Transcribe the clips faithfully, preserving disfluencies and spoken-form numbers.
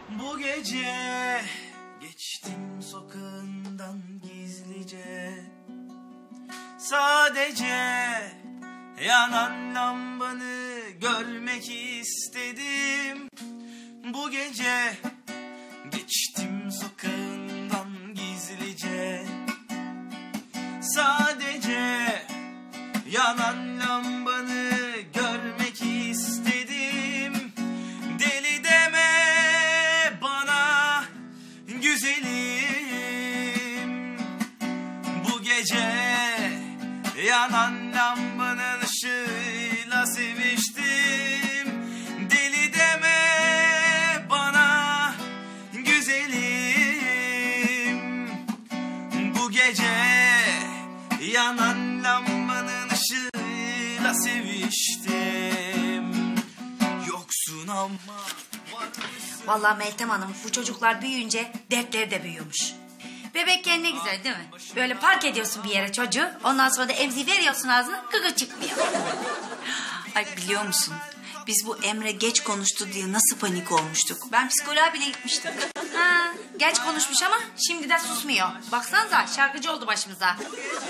Bu gece geçtim sokağından gizlice, sadece yanan lambanı görmek istedim. Bu gece geçtim sokağından gizlice, sadece yanan lambanı görmek istedim. Deli deme bana güzelim, bu gece yanan lambanın ışığıyla seviştim. Deli deme bana güzelim, bu gece yanan lambanın ışığıyla seviştim. Yoksun ama varmışsın. Vallahi Meltem Hanım, bu çocuklar büyüyünce dertleri de büyüyormuş. Bebekken ne güzel değil mi? Böyle park ediyorsun bir yere çocuğu, ondan sonra da emziği veriyorsun ağzına, gıgı çıkmıyor. Ay biliyor musun? Biz bu Emre geç konuştu diye nasıl panik olmuştuk. Ben psikoloğa bile gitmiştim. Ha, geç konuşmuş ama şimdi de susmuyor. Baksanıza şarkıcı oldu başımıza.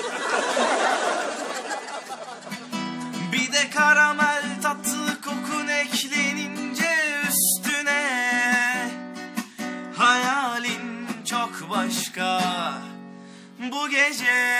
Bir de karamel tatlı kokun eklenince üstüne, hayalin çok başka. Bu gece